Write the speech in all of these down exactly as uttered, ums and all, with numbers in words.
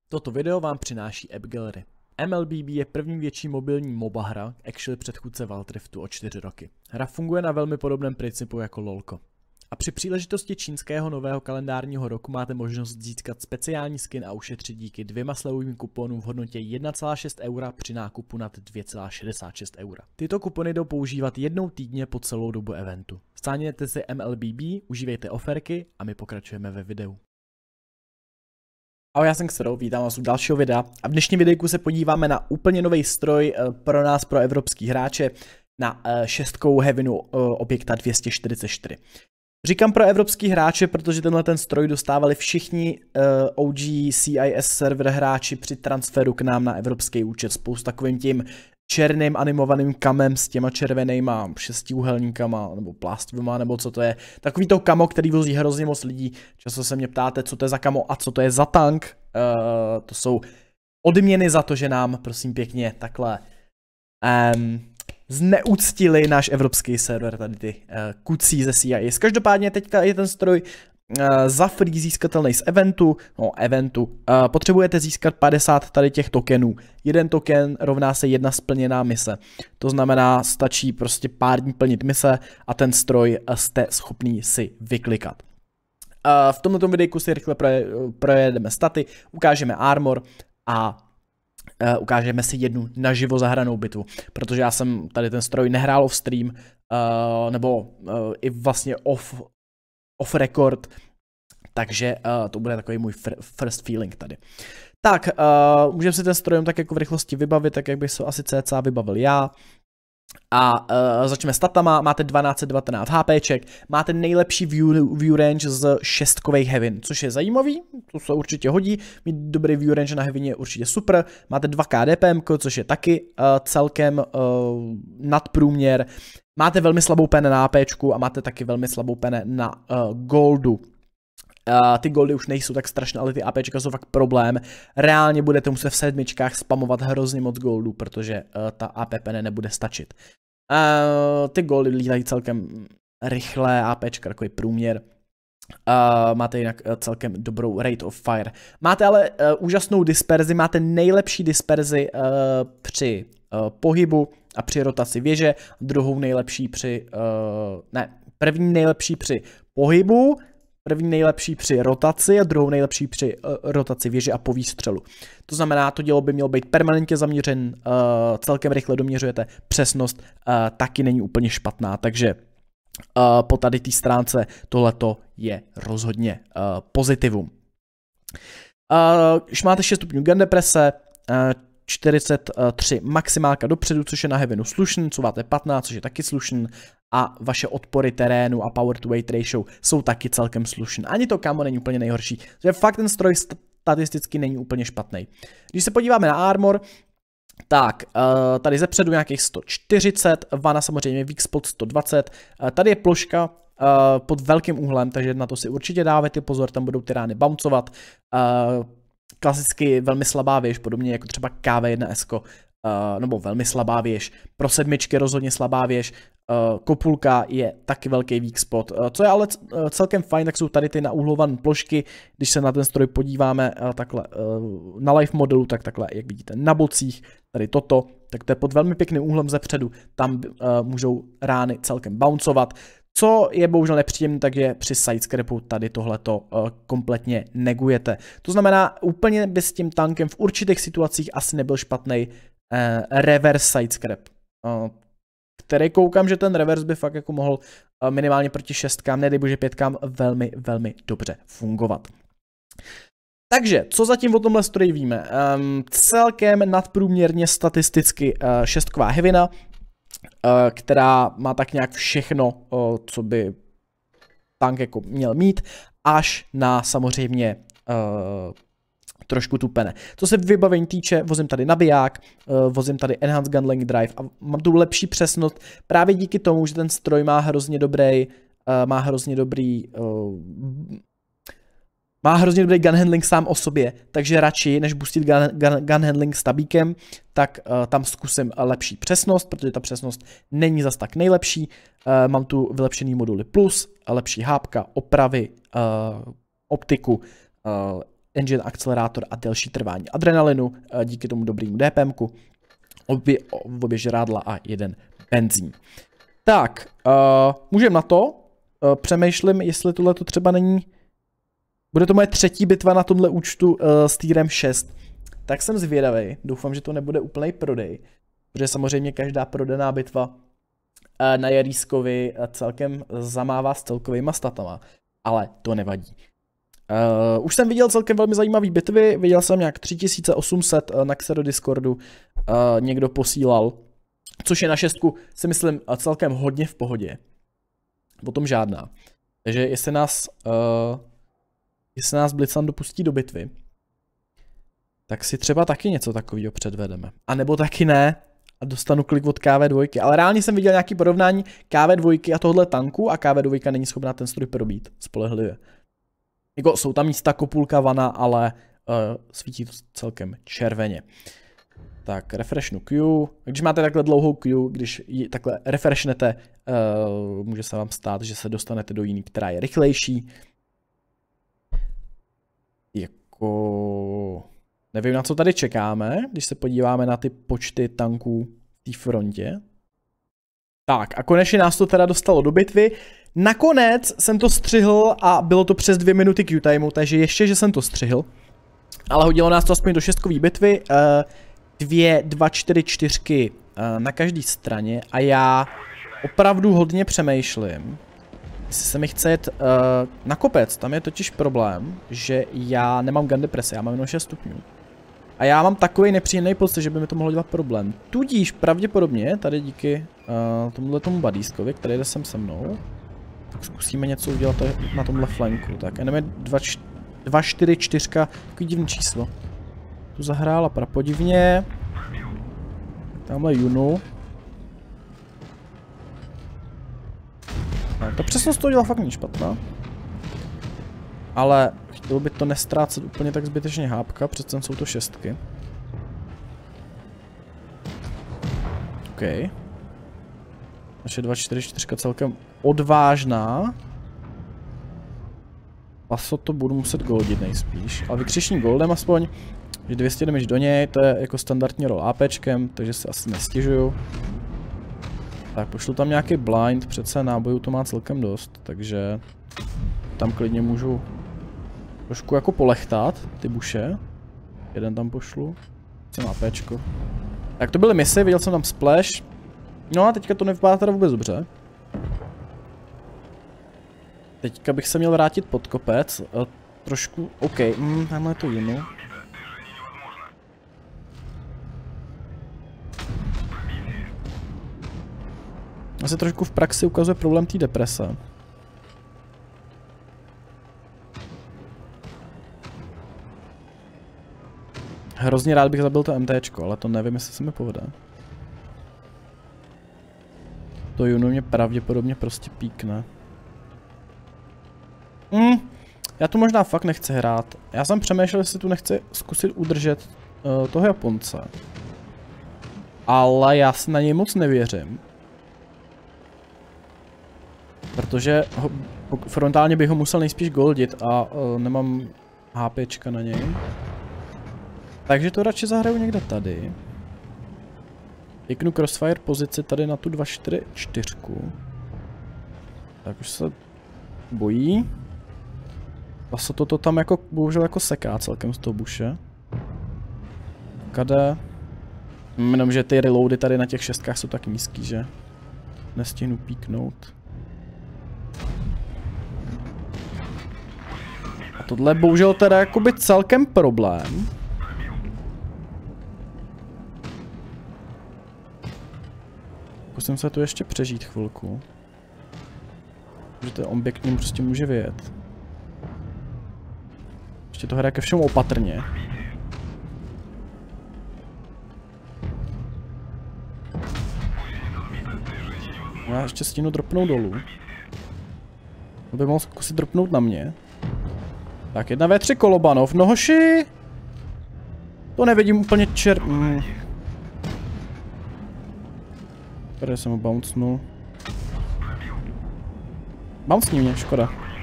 Toto video vám přináší App Gallery. M L B B je první větší mobilní MOBA hra, actually předchůdce Wild Riftu o čtyři roky. Hra funguje na velmi podobném principu jako LOLko. A při příležitosti čínského nového kalendárního roku máte možnost získat speciální skin a ušetřit díky dvěma slevovým kuponům v hodnotě jedna celá šest eura při nákupu nad dvě celá šedesát šest eura. Tyto kupony jdou používat jednou týdně po celou dobu eventu. Stáhněte si M L B B, užívejte oferky a my pokračujeme ve videu. Ahoj, já jsem Xero, vítám vás u dalšího videa a v dnešním videjku se podíváme na úplně nový stroj pro nás, pro evropský hráče, na šestkou Heavenu objekta dvě stě čtyřicet čtyři. Říkám pro evropský hráče, protože tenhle ten stroj dostávali všichni O G C I S server hráči při transferu k nám na evropský účet spolu s takovým tím černým animovaným kamem s těma červenýma šestiúhelníkama nebo plástivama, nebo co to je. Takový to kamo, který vozí hrozně moc lidí. Často se mě ptáte, co to je za kamo a co to je za tank. Uh, to jsou odměny za to, že nám, prosím pěkně, takhle um, zneuctili náš evropský server, tady ty uh, kucí ze C I S. Každopádně teďka je ten stroj uh, za free získatelný z eventu, no eventu. Uh, potřebujete získat padesát tady těch tokenů. Jeden token rovná se jedna splněná mise. To znamená, stačí prostě pár dní plnit mise a ten stroj jste schopný si vyklikat. Uh, v tomto videjku si rychle proje, projedeme staty, ukážeme armor a Uh, ukážeme si jednu naživo zahranou bitvu, protože já jsem tady ten stroj nehrál off stream, uh, nebo uh, i vlastně off, off record, takže uh, to bude takový můj first feeling tady. Tak, uh, můžeme si ten stroj tak jako v rychlosti vybavit, tak jak bych se asi cca vybavil já. A uh, začneme statama, máte dvanáct devatenáct HPček, máte nejlepší view, view range z šestkových Heaven, což je zajímavý, to se určitě hodí, mít dobrý view range na Heaven je určitě super, máte dva K D P M, což je taky uh, celkem uh, nadprůměr, máte velmi slabou pene na HPčku a máte taky velmi slabou pene na uh, goldu. Uh, ty goldy už nejsou tak strašné, ale ty APčka jsou fakt problém. Reálně budete muset v sedmičkách spamovat hrozně moc goldů, protože uh, ta A P pene nebude stačit. Uh, ty goldy lítají celkem rychle, APčka takový průměr. Uh, máte jinak uh, celkem dobrou rate of fire. Máte ale uh, úžasnou disperzi, máte nejlepší disperzi uh, při uh, pohybu a při rotaci věže, druhou nejlepší při, uh, ne, první nejlepší při pohybu, první nejlepší při rotaci a druhou nejlepší při uh, rotaci věže a po výstřelu. To znamená, to dělo by mělo být permanentně zaměřen, uh, celkem rychle doměřujete, přesnost uh, taky není úplně špatná, takže uh, po tady té stránce tohleto je rozhodně uh, pozitivum. Uh, už máte šest stupňů gun deprese, uh, čtyřicet tři maximálka dopředu, což je na Heavenu slušný, co máte patnáct, což je taky slušný, a vaše odpory terénu a power to weight ratio jsou taky celkem slušný. Ani to kamo není úplně nejhorší, že fakt ten stroj statisticky není úplně špatný. Když se podíváme na armor, tak uh, tady zepředu nějakých sto čtyřicet, vana samozřejmě weak spot sto dvacet, uh, tady je ploška uh, pod velkým úhlem, takže na to si určitě dávajte pozor, tam budou ty rány bouncovat. Uh, klasicky velmi slabá věž, podobně jako třeba K V jedna S, uh, nebo velmi slabá věž. Pro sedmičky rozhodně slabá věž. Uh, kopulka je taky velký weak spot. Uh, co je ale celkem fajn, tak jsou tady ty naúhlované plošky. Když se na ten stroj podíváme uh, takhle uh, na live modelu, tak takhle, jak vidíte, na bocích, tady toto, tak to je pod velmi pěkným úhlem zepředu. Tam uh, můžou rány celkem bouncovat. Co je bohužel nepříjemné, takže při sidescrapu tady tohleto uh, kompletně negujete. To znamená, úplně by s tím tankem v určitých situacích asi nebyl špatný uh, reverse sidescrap. Uh, který koukám, že ten reverse by fakt jako mohl uh, minimálně proti šestkám, nedej bože pětkám, velmi, velmi dobře fungovat. Takže, co zatím o tomhle stroji víme? Um, celkem nadprůměrně statisticky uh, šestková Heavena, Uh, která má tak nějak všechno, uh, co by tank jako měl mít, až na samozřejmě uh, trošku tu pene. Co se vybavení týče, vozím tady nabiják, uh, vozím tady Enhanced Gunling Drive a mám tu lepší přesnost právě díky tomu, že ten stroj má hrozně dobrý, uh, má hrozně dobrý uh, Má hrozně dobrý gun handling sám o sobě, takže radši, než boostit gun, gun, gun handling s tabíkem, tak uh, tam zkusím lepší přesnost, protože ta přesnost není zas tak nejlepší. Uh, mám tu vylepšený moduly plus, lepší hápka, opravy, uh, optiku, uh, engine akcelerátor a delší trvání adrenalinu, díky tomu dobrýmu DPMku, obě, obě žrádla a jeden benzín. Tak, uh, můžeme na to. Uh, přemýšlím, jestli tohle to třeba není... Bude to moje třetí bitva na tomhle účtu uh, s tírem šest. Tak jsem zvědavý. Doufám, že to nebude úplnej prodej. Protože samozřejmě každá prodaná bitva uh, na Jarískovi uh, celkem zamává s celkovýma statama. Ale to nevadí. Uh, už jsem viděl celkem velmi zajímavé bitvy. Viděl jsem nějak tři tisíce osm set uh, na Xero Discordu. Uh, někdo posílal. Což je na šestku, si myslím, uh, celkem hodně v pohodě. Potom žádná. Takže jestli nás... Uh, Jestli nás Blitzan dopustí do bitvy, tak si třeba taky něco takového předvedeme. A nebo taky ne a dostanu klik od K V dva. Ale reálně jsem viděl nějaké porovnání K V dva a tohle tanku a K V dva není schopná ten stroj probít spolehlivě. Jako jsou tam místa kopulka vana, ale uh, svítí to celkem červeně. Tak refreshnu Q. Když máte takhle dlouhou Q, když ji takhle refreshnete, uh, může se vám stát, že se dostanete do jiný, která je rychlejší. Jako... Nevím, na co tady čekáme, když se podíváme na ty počty tanků v té frontě. Tak a konečně nás to teda dostalo do bitvy. Nakonec jsem to střihl a bylo to přes dvě minuty Q timeu, takže ještě, že jsem to střihl. Ale hodilo nás to aspoň do šestkové bitvy. Dvě, dva, čtyři, čtyřky na každé straně a já opravdu hodně přemýšlím. Jestli se mi chce jet uh, na kopec, tam je totiž problém, že já nemám gun deprese, já mám jenom šest stupňů. A já mám takový nepříjemný pocit, že by mi to mohlo dělat problém. Tudíž pravděpodobně, tady díky uh, tomuhle tomu badískovi, který jde sem se mnou, tak zkusíme něco udělat na tomhle flanku. Tak enemy dva, čtyři, čtyři, takový divný číslo. Tu zahrála prapodivně. Tamhle Junu. No, ta přesnost toho dělá fakt není špatná. Ale chtělo by to nestrácet úplně tak zbytečně hápka, přece jsou to šestky. OK. Naše dva, čtyři, čtyři celkem odvážná. Paso to budu muset goldit nejspíš. Ale vykřišní goldem aspoň. Že dvě stě damage do něj, to je jako standardní roll APčkem, takže se asi nestěžuju. Tak pošlu tam nějaký blind, přece nábojů to má celkem dost, takže tam klidně můžu trošku jako polechtat ty buše. Jeden tam pošlu, jsem APčko. Tak to byly misy, viděl jsem tam splash. No a teďka to nevypadá teda vůbec dobře. Teďka bych se měl vrátit pod kopec, trošku, OK, mm, tamhle je to jinou. Se trošku v praxi ukazuje problém té deprese. Hrozně rád bych zabil to MTčko, ale to nevím, jestli se mi povede. To Junu mě pravděpodobně prostě píkne. Mm, já tu možná fakt nechci hrát. Já jsem přemýšlel, jestli tu nechci zkusit udržet uh, toho Japonce. Ale já si na něj moc nevěřím. Protože ho, frontálně bych ho musel nejspíš goldit a uh, nemám HPčka na něj. Takže to radši zahraju někde tady. Pěknu crossfire pozici tady na tu dva čtyři čtyři. Tak už se bojí. Paso toto tam jako bohužel jako seká celkem z toho buše. Kade. Jenom, že ty reloady tady na těch šestkách jsou tak nízký, že nestihnu píknout. A tohle bohužel teda jakoby celkem problém. Zkusím se tu ještě přežít chvilku. Že ten omběk k ním prostě může vyjet. Ještě to hraje ke všemu opatrně. Já ještě stínu dropnout dolů. To by mohl zkusit dropnout na mě. Tak, jedna vé tři Kolobanov. No hoši! To nevidím úplně čer... Mm. Tady jsem ho bouncnul. Bouncní mě, škoda.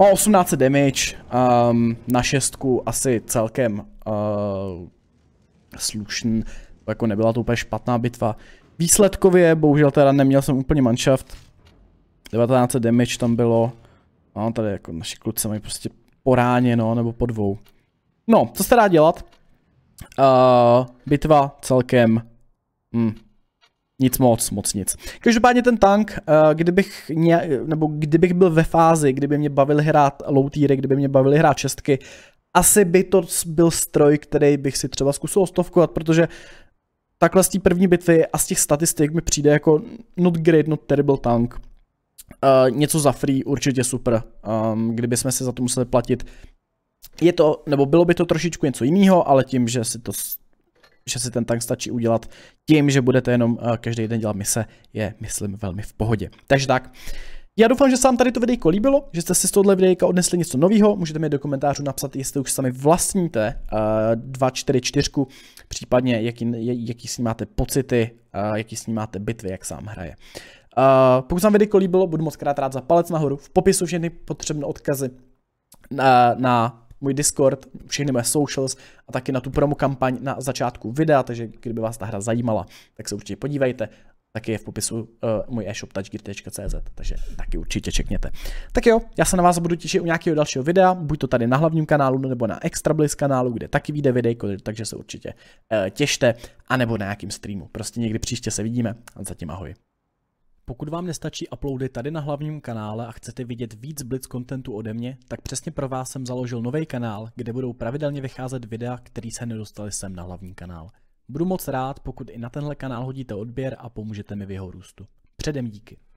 O osmnáct damage, um, na šestku asi celkem uh, slušný, jako nebyla to úplně špatná bitva. Výsledkově, bohužel teda neměl jsem úplně manšaft, devatenáct damage tam bylo, no tady jako naši kluci mají prostě poráněno, nebo po dvou. No, co se dá dělat? Uh, bitva celkem, hm, nic moc, moc nic. Každopádně ten tank, uh, kdybych, ně, nebo kdybych byl ve fázi, kdyby mě bavili hrát low tier, kdyby mě bavili hrát šestky, asi by to byl stroj, který bych si třeba zkusil stovkovat, protože takhle z té první bitvy a z těch statistik mi přijde jako not great, not terrible tank. Uh, něco za free, určitě super, um, kdyby jsme si za to museli platit. Je to, nebo bylo by to trošičku něco jiného, ale tím, že si to, že si ten tank stačí udělat tím, že budete jenom uh, každý den dělat mise, je, myslím, velmi v pohodě. Takže tak. Já doufám, že se vám tady to videjko líbilo, že jste si z tohohle videjka odnesli něco nového. Můžete mi do komentářů napsat, jestli už sami vlastníte uh, dva čtyři čtyři, případně jaký, jaký s ní máte pocity, uh, jaký s ní máte bitvy, jak sám hraje. Uh, pokud se vám videjko líbilo, budu moc krát rád za palec nahoru. V popisu všechny potřebné odkazy na, na můj Discord, všechny moje socials a taky na tu promo kampaň na začátku videa, takže kdyby vás ta hra zajímala, tak se určitě podívejte. Taky je v popisu uh, můj e-shop touchgear tečka cé zet, takže taky určitě čekněte. Tak jo, já se na vás budu těšit u nějakého dalšího videa, buď to tady na hlavním kanálu, nebo na Extra Bliss kanálu, kde taky vyjde videjko, takže se určitě uh, těšte, anebo na nějakým streamu. Prostě někdy příště se vidíme a zatím ahoj. Pokud vám nestačí uploady tady na hlavním kanále a chcete vidět víc Blitz contentu ode mě, tak přesně pro vás jsem založil nový kanál, kde budou pravidelně vycházet videa, které se nedostaly sem na hlavní kanál. Budu moc rád, pokud i na tenhle kanál hodíte odběr a pomůžete mi v jeho růstu. Předem díky.